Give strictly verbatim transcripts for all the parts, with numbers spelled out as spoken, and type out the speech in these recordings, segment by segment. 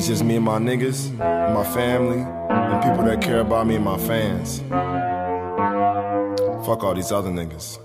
It's just me and my niggas, and my family, and people that care about me and my fans. Fuck all these other niggas.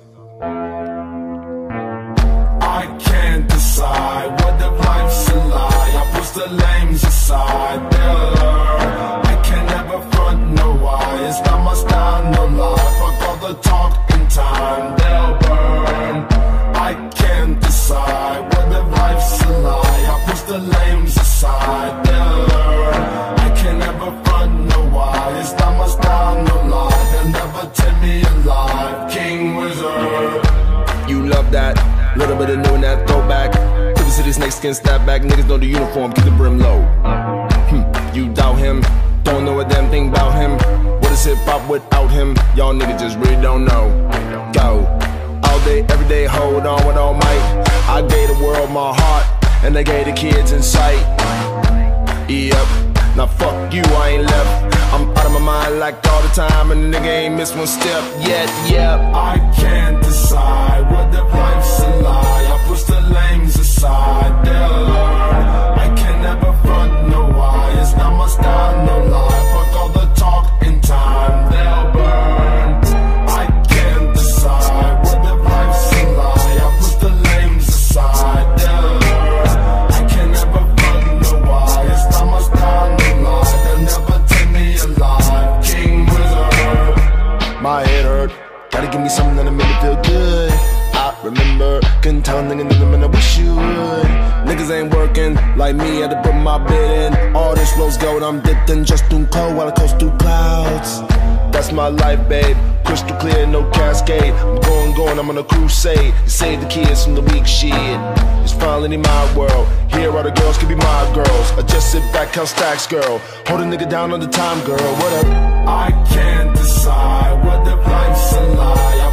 I can't decide what if life's a lie. I push the lames aside, they'll learn. I can never front no why. It's not my style, no lie. Fuck all the talk in time, they'll burn. I can't decide what if life's a lie. I push the lames aside, they'll learn. I can never front no why. It's not my style, no lie. They'll never take me alive. King Wizard. You love that, little bit of new and that throwback. Quick to this snake skin snapback. Niggas know the uniform, keep the brim low. Hm, you doubt him, don't know a damn thing about him. What is hip hop without him? Y'all niggas just really don't know. Go, all day, every day, hold on with all might. I gave the world my heart, and I gave the kids in sight. Yep, now fuck you, I ain't left. I'm out of my mind like all the time, and the nigga ain't missed one step yet, yep. I can't decide what if life's a lie. I push the lames aside, they'll learn. I can never front no why. It's not my style, no lie. Fuck all the talk in time, they'll burn. I can't decide what if life's a lie. I push the lames aside, they'll learn. I can never front no why. It's not my style, no lie. They'll never take me alive. King Wizard. My head hurt, gotta give me something that'll make me feel good. I remember, couldn't tell a nigga nothing, man, I wish you would. Niggas ain't working like me, had to put my bid in. All this rose gold, I'm dipped in just through cold while I coast through clouds. That's my life, babe, crystal clear, no cascade. I'm going, going, I'm on a crusade to save the kids from the weak shit. It's finally my world, here all the girls can be my girls. I just sit back, count stacks, girl, hold a nigga down on the time, girl, what up? I can't decide what if life's a lie.